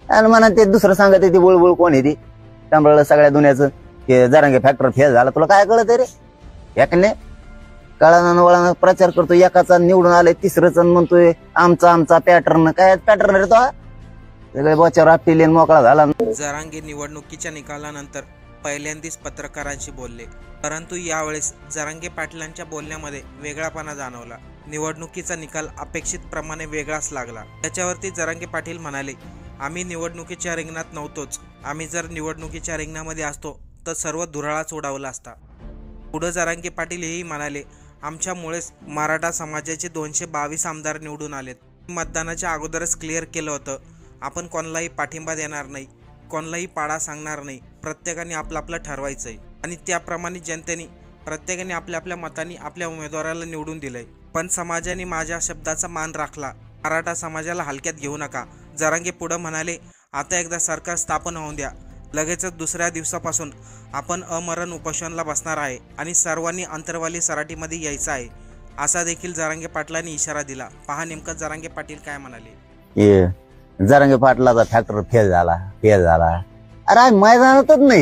आणि म्हणा ते दुसरं सांगत ती बुळबुळ कोण आहे ती त्यामुळे सगळ्या दुनियाचं की जरांगे फॅक्टर फेल झाला. तुला काय कळत रे? एकने कळानं वळानं प्रचार करतो, एकाचा निवडून आलाय तिसरंच म्हणतोय आमचा आमचा पॅटर्न. काय पॅटर्न रे तो? सगळे बोच्यावर आपली मोकळा झाला. जरांगे निवडणुकीच्या निकालानंतर पहिल्यांदाच पत्रकारांशी बोलले, परंतु यावेळेस जरांगे पाटलांच्या बोलण्यामध्ये वेगळापणा जाणवला. निवडणुकीचा निकाल अपेक्षित प्रमाणे वेगळाच लागला. त्याच्यावरती जरांगे पाटील म्हणाले, आम्ही निवडणुकीच्या रिंगणात नव्हतोच. आम्ही जर निवडणुकीच्या रिंगणामध्ये असतो तर सर्व धुराळाच उडावला असता. पुढे जरांगे पाटील हेही म्हणाले, आमच्यामुळेच मराठा समाजाचे 222 आमदार निवडून आलेत. मतदानाच्या अगोदरच क्लिअर केलं होतं, आपण कोणालाही पाठिंबा देणार नाही, कोणालाही पाडा सांगणार नाही. प्रत्येकाने आपलं आपलं ठरवायचंय आणि त्याप्रमाणे जनतेने प्रत्येकाने आपल्या आपल्या मतांनी आपल्या उमेदवाराला निवडून दिलंय. पण समाजाने माझ्या शब्दाचा मान राखला. मराठा समाजाला हलक्यात घेऊ नका. जरांगे पुढे म्हणाले, आता एकदा सरकार स्थापन होऊन द्या. लगेचच दुसऱ्या दिवसापासून आपण अमरण उपोषणाला बसणार आहे आणि सर्वांनी अंतरवाली सराटीमध्ये यायचं आहे, असा देखील जरांगे पाटलांनी इशारा दिला. पहा नेमकं जरांगे पाटील काय म्हणाले. जरांगे पाटलाचा फॅक्टर फेल झाला. अरे आम्ही मैदानातच नाहीत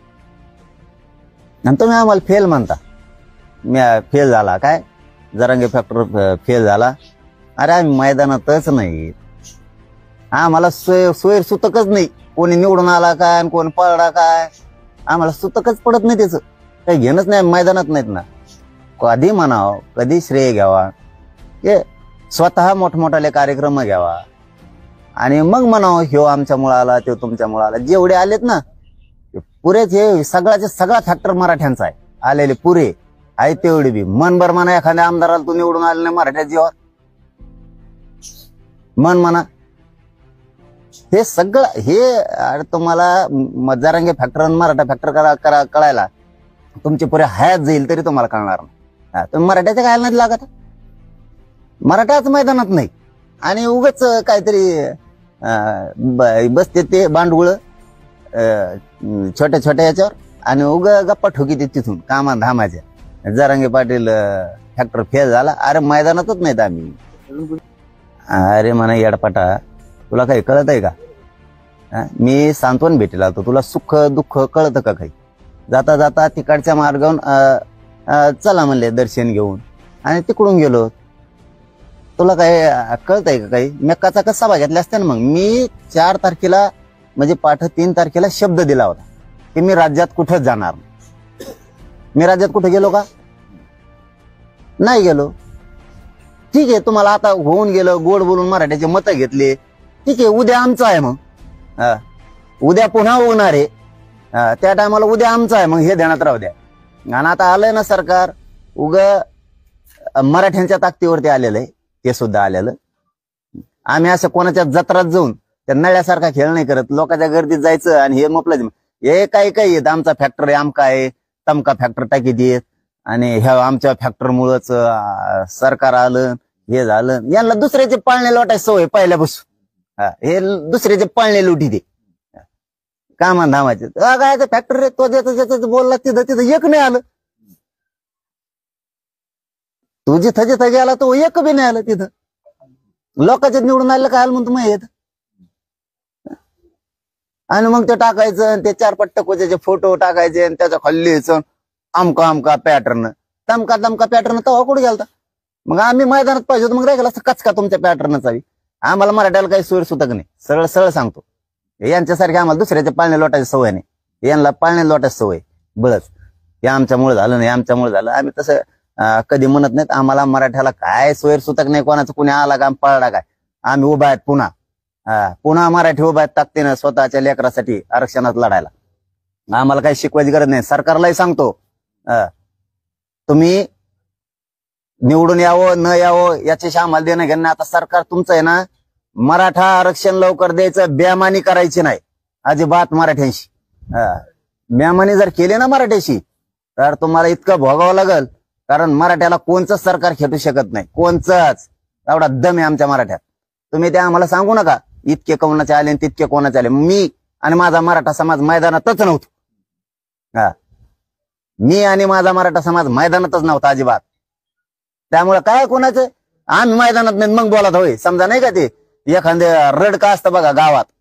आणि तुम्ही आम्हाला फेल म्हणता. फेल झाला काय? जरांगे फॅक्टर फेल झाला. अरे आम्ही मैदानातच नाहीत. आम्हाला सोयर सुतकच नाही. कोणी निवडून आला काय आणि कोण पळला काय आम्हाला सुतकच पडत नाही. त्याचं काही घेणंच नाही. मैदानात नाहीत ना. कधी म्हणावं, कधी श्रेय घ्यावा, हे स्वतः मोठमोठाले कार्यक्रम घ्यावा आणि मग म्हणावं ह्यो आमच्यामुळे आला, तो तुमच्यामुळे आला. जेवढे आलेत ना पुरेच हे सगळा फॅक्टर मराठ्यांचा आहे. आलेले पुरे आहे तेवढे बी. मनभर म्हणा एखाद्या आमदाराला तू निवडून आले नाही मराठ्या जीवावर, मन म्हणा. हे सगळं हे तुम्हाला जरांगे फॅक्टर मराठा फॅक्टर कळायला तुमची पुरे हयात जाईल तरी तुम्हाला कळणार नाही. तुम्ही मराठ्याच्या काय नाही लागत. मराठाच मैदानात नाही आणि उगाच काहीतरी बसते ते बांडगुळ छोट्या छोट्या याच्यावर आणि उगा गप्पा ठोकी ते तिथून कामा धामाच्या. जरांगे पाटील फॅक्टर फेल झाला. अरे मैदानातच नाहीत आम्ही. अरे म्हणा येडपाटा, तुला काही कळत आहे का? मी सांत्वन भेटेल आलो. तुला सुख दुःख कळतं का काही? जाता जाता तिकडच्या मार्गावरून चला म्हणले दर्शन घेऊन आणि तिकडून गेलो. तुला काय कळतंय का काही? मी कचा सभा घेतल्या असत्या ना. मग मी 4 तारखेला म्हणजे पाठ 3 तारखेला शब्द दिला होता की मी राज्यात कुठंच जाणार नाही. मी राज्यात कुठे गेलो का? नाही गेलो. ठीक आहे, तुम्हाला आता होऊन गेलं, गोड बोलून मराठ्याचे मतं घेतले, ठीक आहे. उद्या आमचं आहे. मग उद्या पुन्हा होणार आहे. त्या टायमाला उद्या आमचं आहे. मग हे ध्यानात राहू द्या. आणि आता आलंय ना सरकार, मराठ्यांच्या ताकदीवरती आलेलं आहे. ते सुद्धा आलेलं. आम्ही असं कोणाच्या जत्रात जाऊन त्या नळ्यासारखा खेळ नाही करत. लोकांच्या गर्दीत जायचं आणि हे म्हटलं हे काही येत आमचा फॅक्टर आहे, आमका आहे, तमका फॅक्टर टाकी देत आणि ह्या आमच्या फॅक्टर मुळच सरकार आलं, हे झालं. यांना दुसऱ्याचे पाळणे लोटायची सवय पहिल्यापासून. हे दुसऱ्याचे पाळणे लुटी दे कामा धामाचे. काय फॅक्टर रे तो ज्याचं बोलला तिथं एक नाही आलं. तू जिथं गेला तो एक बी नाही आलं. तिथं लोकांच्या निवडून आलं काय आलं म्हणतो मग येत. आणि मग ते टाकायचं, ते 4 पट्टकोचे फोटो टाकायचे आणि त्याच्या खाली आमका पॅटर्न, तमका पॅटर्न तेव्हा कुठे गेलता. मग आम्ही मैदानात पाहिजे होतं. मग राहिला कचका तुमच्या पॅटर्नचा. आम्हाला मराठ्याला काही सोय सुतक नाही. सरळ सांगतो. यांच्यासारखे आम्हाला दुसऱ्याच्या पाळणे लोटायची सवय नाही. यांना पाळणे लोटायची सवय बळच. हे आमच्यामुळे झालं नाही, आमच्यामुळे झालं. आम्ही तसं कधी म्हणत नाहीत. आम्हाला मराठ्याला काय सोयर सुतक नाही. कोणाचं कुणी आला का पळला काय. आम्ही उभा आहेत पुन्हा मराठी उभा आहेत ताकदीनं स्वतःच्या लेकरासाठी आरक्षणात लढायला. आम्हाला काही शिकवायची गरज नाही. सरकारलाही सांगतो, तुम्ही निवडून यावं न यावं याच्याशी आम्हाला देणं घेणं. आता सरकार तुमचं आहे ना, मराठा आरक्षण लवकर द्यायचं, बेमानी करायची नाही अजिबात मराठ्यांशी. बेमानी जर केली ना मराठ्याशी तर तुम्हाला इतकं भोगावं लागल. कारण मराठ्याला कोणचंच सरकार खेटू शकत नाही. कोणचंच. एवढा दम आहे आमच्या मराठ्यात. तुम्ही ते आम्हाला सांगू नका इतके कोणाचे आले आणि तितके कोणाचे आले. मी आणि माझा मराठा समाज मैदानातच नव्हतो. मी आणि माझा मराठा समाज मैदानातच नव्हता अजिबात. त्यामुळे काय कोणाचं आम्ही मैदानात नाही मग बोलत होय. समजा नाही का ते एखादे रड का असतं बघा गावात,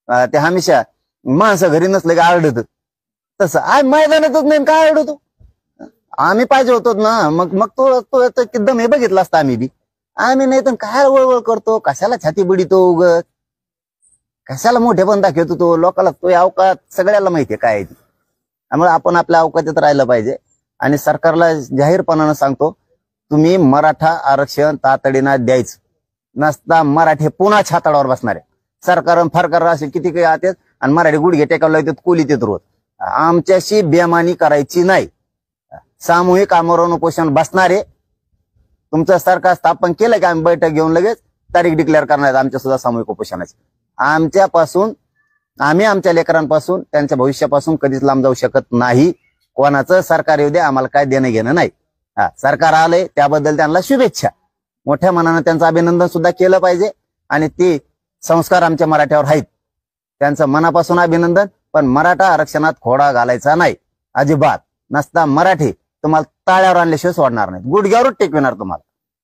ते हमेशा माणसं घरी नसले की आरडत, तसं आम्ही मैदानातच नाही काय आरडतो. आम्ही पाहिजे होतो ना, मग मग तो एकदम हे बघितलं असतं आम्ही बी. आम्ही नाही तर काय वळवळ करतो, कशाला छाती बिडीतो उगत, कशाला मोठे पण दाखवतो तो लोकांना. तो अवकात सगळ्याला माहितीये काय आहे ती. त्यामुळे आपण आपल्या अवकाशात राहिलं पाहिजे. आणि सरकारला जाहीरपणानं सांगतो, तुम्ही मराठा आरक्षण तातडीनं द्यायचं, नसता मराठी पुन्हा छाताडावर बसणार आहे. सरकार फरकार असे किती काही आतात आणि मराठी गुडघे टेकावला येतात, कोली येतात रोज. आमच्याशी बेमानी करायची नाही. सामूहिक आमरण उपोषण बसणारे, तुमचं सरकार स्थापन केलं की आम्ही बैठक घेऊन लगेच तारीख डिक्लेअर करणार आमच्या सुद्धा सामूहिक उपोषणाची. आमच्यापासून, आम्ही आमच्या लेकरांपासून, त्यांच्या भविष्यापासून कधीच लांब जाऊ शकत नाही. कोणाचं सरकार येऊ दे, आम्हाला काय देणं घेणं नाही. सरकार आलंय त्याबद्दल त्यांना शुभेच्छा, मोठ्या मनानं त्यांचं अभिनंदन सुद्धा केलं पाहिजे. आणि ते संस्कार आमच्या मराठ्यावर आहेत, त्यांचं मनापासून अभिनंदन. पण मराठा आरक्षणात खोडा घालायचा नाही अजिबात. नसता मराठी तुम्हाला ताळ्यावर आणल्याशिवाय सोडणार नाही, गुडघ्यावरच टेकविणार तुम्हाला.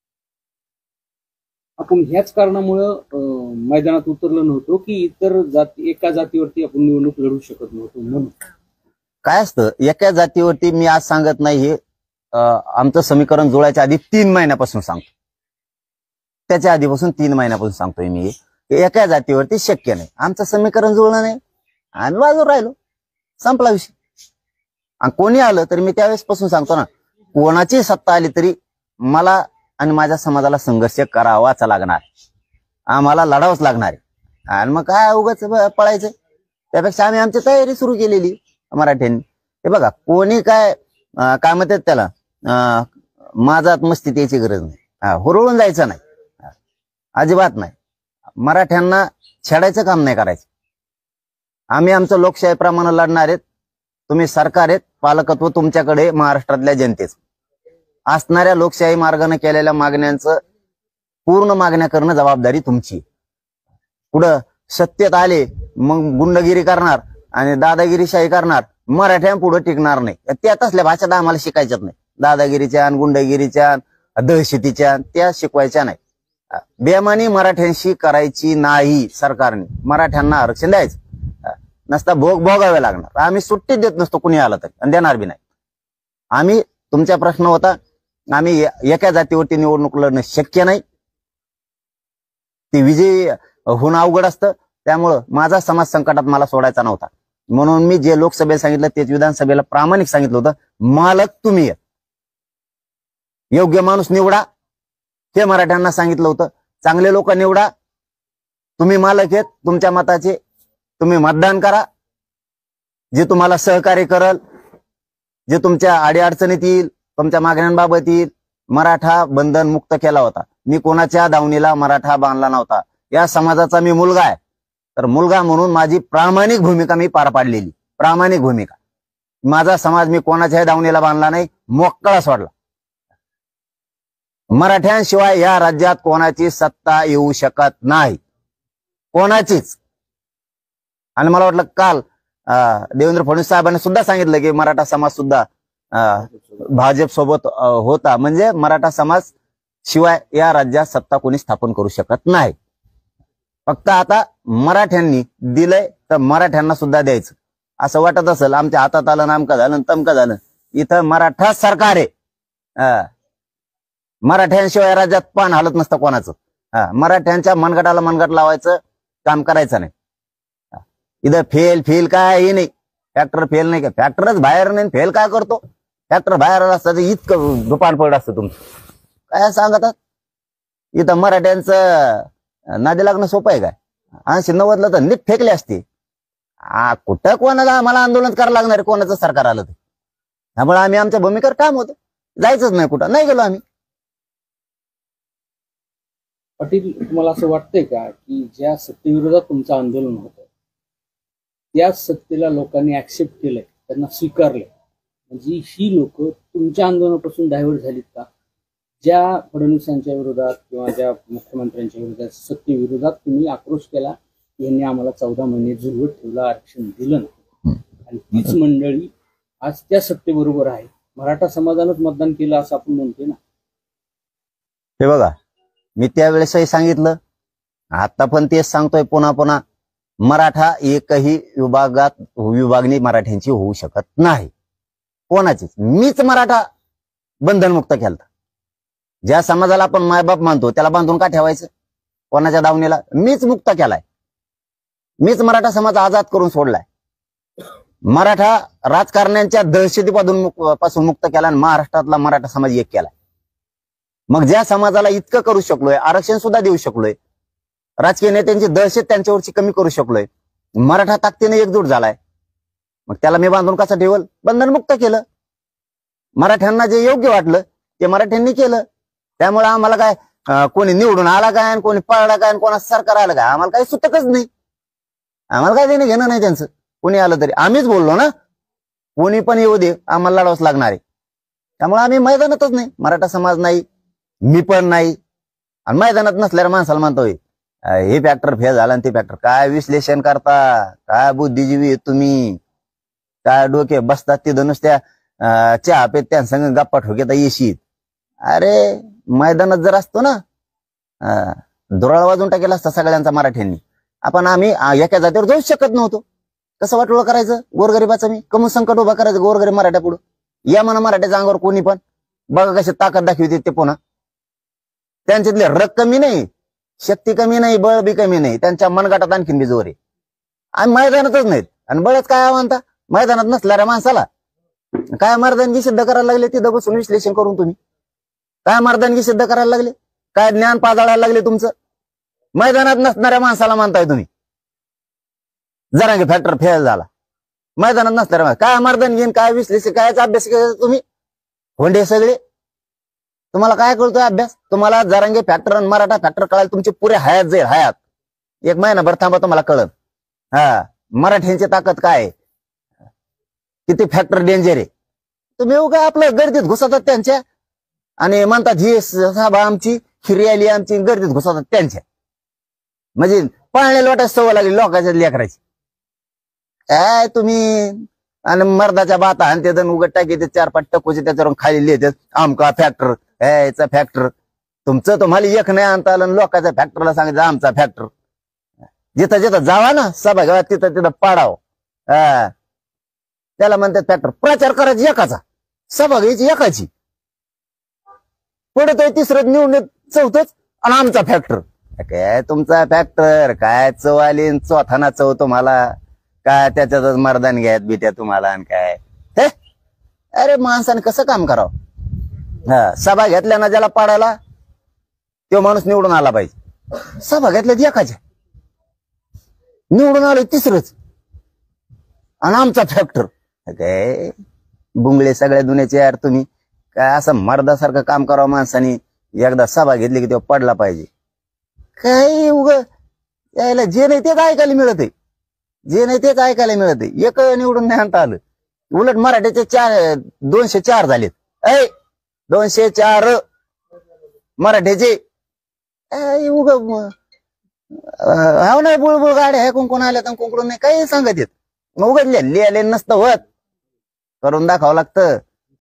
आपण ह्याच कारणामुळं मैदानात उतरलो नव्हतो की इतर जाती, एका जातीवरती आपण निवडणूक लढू शकत नव्हतो म्हणून? काय असतं, एका जातीवरती मी आज सांगत नाही, हे आमचं समीकरण जुळायच्या आधी 3 महिन्यापासून सांगतो. त्याच्या आधीपासून 3 महिन्यापासून सांगतोय मी, एका जातीवरती शक्य नाही. आमचं समीकरण जुळलं नाही, आम्ही बाजूवर राहिलो, संपला विषय. आणि कोणी आलं तरी मी त्यावेळेस पासून सांगतो ना, कोणाची सत्ता आली तरी मला आणि माझ्या समाजाला संघर्ष करावाच लागणार, आम्हाला लढावंच लागणार आहे. आणि मग काय उगाच पळायचं, त्यापेक्षा आम्ही आमची तयारी सुरू केलेली मराठ्यांनी. हे बघा, कोणी काय म्हणतात त्याला, माझ्यात मस्ती त्याची गरज नाही, हुरळून जायचं नाही, अजिबात नाही. मराठ्यांना छेडायचं काम नाही करायचं. आम्ही आमचं लोकशाहीप्रमाणे लढणार आहेत. तुम्ही सरकार आहेत, पालकत्व तुमच्याकडे महाराष्ट्रातल्या जनतेच. असणाऱ्या लोकशाही मार्गाने केलेल्या मागण्यांचं पूर्ण मागण्या करणं जबाबदारी तुमची. पुढं सत्तेत आले मग गुंडगिरी करणार आणि दादागिरीशाही करणार, मराठ्यांपुढे टिकणार नाही. त्या तसल्या भाषा आम्हाला शिकायच्याच नाही, दादागिरीच्या, गुंडगिरीच्या, दहशतीच्या, त्या शिकवायच्या नाही. बेमानी मराठ्यांशी करायची नाही. सरकारने मराठ्यांना आरक्षण द्यायचं, नसता भोग भोगावे लागणार. आम्ही सुट्टी देत नसतो कुणी आलं तरी, आणि देणार बी नाही. आम्ही, तुमचा प्रश्न होता, आम्ही एका जातीवरती निवडणूक लढणं शक्य नाही, ती विजयी होणं अवघड असतं. त्यामुळं माझा समाज संकटात मला सोडायचा नव्हता. म्हणून मी जे लोकसभेला सांगितलं तेच विधानसभेला प्रामाणिक सांगितलं होतं, मालक तुम्ही आहेत, योग्य माणूस निवडा, हे मराठ्यांना सांगितलं होतं. चांगले लोक निवडा, तुम्ही मालक आहेत तुमच्या मताचे, तुम्ही मतदान करा. जे तुम्हाला सहकार्य करल, जे तुमच्या अडीअडचणीत येईल, तुमच्या मागण्यांबाबत येईल. मराठा बंधन मुक्त केला होता. मी कोणाच्या दावणीला मराठा बांधला नव्हता. या समाजाचा मी मुलगा आहे, तर मुलगा म्हणून माझी प्रामाणिक भूमिका मी पार पाडलेली, प्रामाणिक भूमिका. माझा समाज मी कोणाच्याही दावणीला बांधला नाही, मोकळा सोडला. मराठ्यांशिवाय या राज्यात कोणाची सत्ता येऊ शकत नाही, कोणाचीच. आणि मला वाटलं काल देवेंद्र फडणवीस साहेबांनी सुद्धा सांगितलं की मराठा समाज सुद्धा भाजप सोबत होता. म्हणजे मराठा समाज शिवाय या राज्यात सत्ता कोणी स्थापन करू शकत नाही. फक्त आता मराठ्यांनी दिलंय तर मराठ्यांना सुद्धा द्यायचं. असं वाटत असेल आमच्या हातात आलं, नामकं झालं, तमकं झालं. इथं मराठा सरकार आहे. मराठ्यांशिवाय राज्यात पान हालत नसतं कोणाचं. मराठ्यांच्या मनगटाला मनगट लावायचं काम करायचं नाही. इथं फेल काय नाही, फॅक्टर फेल नाही का, फॅक्टरच बाहेर नाही, फेल काय करतो. फॅक्टर बाहेर असतं तर इतकं दुपान पड असतं तुमचं. काय सांगतात, इथं मराठ्यांचं नादी लागणं सोपं आहे काय. 80-90ला तर नीट फेकले असते. कुठं कोणाला आम्हाला आंदोलन करायला लागणार आहे, कोणाचं सरकार आलं तर. त्यामुळे आम्ही आमच्या भूमिकेवर काम होतं, जायचंच नाही, कुठं नाही गेलो आम्ही. पाटील, तुम्हाला असं वाटतंय का की ज्या सत्तेविरोधात तुमचं आंदोलन होतं त्या सत्तेला लोकांनी ऍक्सेप्ट केलंय, त्यांना स्वीकारलंय, म्हणजे ही लोक तुमच्या आंदोलनापासून डायव्हर्ट झालीत का? ज्या फडणवीसांच्या विरोधात किंवा ज्या मुख्यमंत्र्यांच्या विरोधात, सत्तेविरोधात तुम्ही आक्रोश केला, यांनी आम्हाला 14 महिने झुलवत ठेवलं, आरक्षण दिलं नाही, आणि तीच मंडळी आज त्या सत्तेबरोबर आहे. मराठा समाजानंच मतदान केलं असं आपण म्हणतोय ना. हे बघा, मी त्यावेळेसही सांगितलं, आता पण तेच सांगतोय पुन्हा पुन्हा, मराठा एकही विभागणी मराठ्यांची होऊ शकत नाही, कोणाचीच. मीच मराठा बंधनमुक्त केलता. ज्या समाजाला आपण मायबाप मानतो त्याला बांधून का ठेवायचं कोणाच्या दावणीला? मीच मुक्त केलाय. मीच मराठा समाज आजाद करून सोडलाय. मराठा राजकारण्यांच्या दहशतीपासून मुक्त केला आणि महाराष्ट्रातला मराठा समाज एक केलाय. मग ज्या समाजाला इतकं करू शकलोय, आरक्षण सुद्धा देऊ शकलोय, राजकीय नेत्यांची दहशत त्यांच्यावरची कमी करू शकलोय, मराठा ताकदीने एकजूट झालाय, मग त्याला मी बांधून कसं ठेवल? बंधनमुक्त केलं. मराठ्यांना जे योग्य वाटलं ते मराठ्यांनी केलं. त्यामुळे आम्हाला काय कोणी निवडून आला काय आणि कोणी पळला काय आणि कोणा सरकार आलं काय आम्हाला काही सुतकच नाही. आम्हाला काय देणं घेणं नाही त्यांचं. कोणी आलं तरी आम्हीच बोललो ना, कोणी पण येऊ दे आम्हाला लढावंच लागणार आहे. त्यामुळे आम्ही मैदानातच नाही, मराठा समाज नाही, मी पण नाही. आणि मैदानात नसल्यावर माणसाला म्हणतोय हे फॅक्टर फेल झाला आणि ते फॅक्टर. काय विश्लेषण करता, काय बुद्धिजीवी तुम्ही, काय डोके बसतात तिथं नुसत्या चहा पेत त्यांसंग गप्पा ठोकेता येशीत. अरे मैदानात जर असतो ना दुराळ वाजून टाकेला असता सगळ्यांचा मराठ्यांनी. आम्ही एका जातीवर जाऊच शकत नव्हतो. कसं वाटोळं करायचं गोरगरिबाचं? मी कमून संकट उभा करायचं गोरगरीब मराठ्या पुढं? या म्हणा मराठ्याच्या अंगावर कोणी पण बघा कशी ताकद दाखवते ते. पुन्हा त्यांच्यातले रग कमी नाही, शक्ती कमी नाही, बळ बी कमी नाही, त्यांच्या मनगटात आणखीन बी जोर आहे. आम्ही मैदानातच नाहीत आणि बळच काय म्हणता मैदानात नसणाऱ्या माणसाला काय मर्दानगी सिद्ध करायला लागले तिथं बसून विश्लेषण करून? तुम्ही काय मर्दानगी सिद्ध करायला लागले? काय ज्ञान पाजाळायला लागले तुमचं? मैदानात नसणाऱ्या माणसाला मानताय तुम्ही जरांगे फॅक्टर फेल झाला. मैदानात नसणाऱ्या काय मर्दानगी, काय विश्लेषण, कायचा अभ्यास केला तुम्ही? होंडे सगळे. तुम्हाला काय कळतोय अभ्यास? तुम्हाला जरांगे फॅक्टर आणि मराठा फॅक्टर कळायला तुमची पुरे हयात जाईल. हयात एक महिनाभर थांबा तुम्हाला कळत. मराठ्यांची ताकद काय आहे, किती फॅक्टर डेंजर आहे. तुम्ही उगा आपलं गर्दीत घुसतात त्यांच्या आणि म्हणतात ही सभा आमची, ही रॅली आमची, गर्दीत घुसतात त्यांच्या. म्हणजे पाळण्याला वाटायची सवय लागली लोकांच्या लेकराची. काय तुम्ही आणि मर्दाच्या बाता आणि ते जण उघड टाकी 4-5 टक्कोचे त्याच्यावरून खाली लिहितात आमका फॅक्टर, याचा फॅक्टर. तुमचं तुम्हाला एक नाही आणता आलं, लोकांच्या फॅक्टरला सांगितलं आमचा फॅक्टर. जिथं जिथं जावा ना सभा घ्यावा तिथं तिथं पाडाव. त्याला म्हणतात फॅक्टर. प्रचार करायची एकाचा, सभा घ्यायची एकाची, पुढे तो तिसरं निवडून चौथच आणि आमचा फॅक्टर. काय तुमचा फॅक्टर? काय चव आली चौथाना चव तुम्हाला? काय त्याच्यातच मर्दान घ्यायत बिट्या तुम्हाला आणि काय? अरे माणसाने कसं काम करावं? सभा घेतल्या ना ज्याला पाडायला तो माणूस निवडून आला पाहिजे. सभा घेतल्या एकाच्या, निवडून आलो तिसरंच आणि आमचा फॅक्टर. काय बुंगळे सगळ्या दुनियाचे यार तुम्ही. काय असं मर्दासारखं काम करावं माणसाने? एकदा सभा घेतली की तो पडला पाहिजे. काही उग यायला जे नाही तेच ऐकायला मिळत आहे, जे नाही तेच ऐकायला मिळत आहे. एक निवडून नाही आणता आलं. उलट मराठ्याचे 204 झालेत. 204 मराठ्याचे. उग हा नाही बुळबुळ गाड्या आहे कुंकून आल्या तर कुंकडून नाही काही सांगत येत. उघडले लिहायला नसतं होत, करून दाखवावं लागतं.